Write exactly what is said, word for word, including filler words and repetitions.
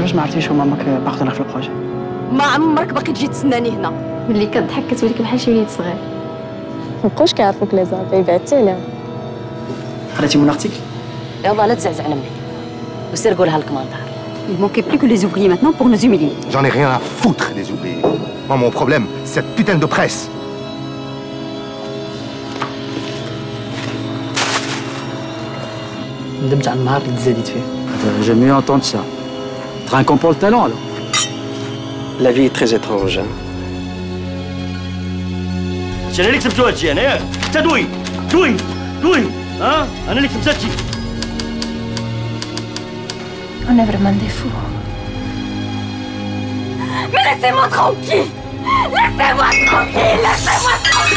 علاش ما عرفتيش ومامك بارتنر في البروجي؟ ما عمرك باقي تجي تسناني هنا. ملي كضحك كتولي بحال شي وليد صغير. مابقاوش كيعرفوك لي زابي بعدتي عليهم. قريتي من ارتيكل؟ يلا لا تزعزع على امي وسير قولها للكماندار. Il manquait plus que les ouvriers maintenant pour nous humilier. J'en ai rien à foutre des ouvriers. Moi, mon problème, c'est cette putain de presse. ندمت على النهار اللي تزاديت فيه. J'aime mieux entendre ça. Trinquons pour le talent alors. La vie est très étrange. Hein. انا اللي كتبتو هادشي انا ياك انت دوي دوي دوي ها انا اللي كتبت هادشي. On est vraiment des fous. Mais laissez-moi tranquille. Laissez-moi tranquille. Laissez-moi tranquille.